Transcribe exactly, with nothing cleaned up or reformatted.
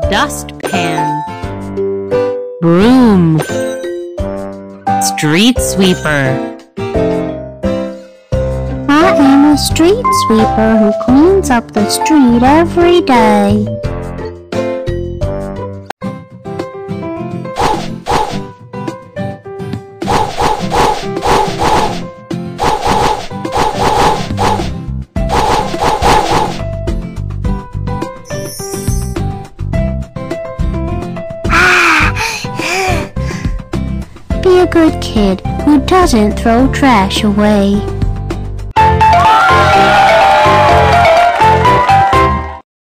dustpan, broom, street sweeper. I am a street sweeper who cleans up the street every day. Be a good kid who doesn't throw trash away.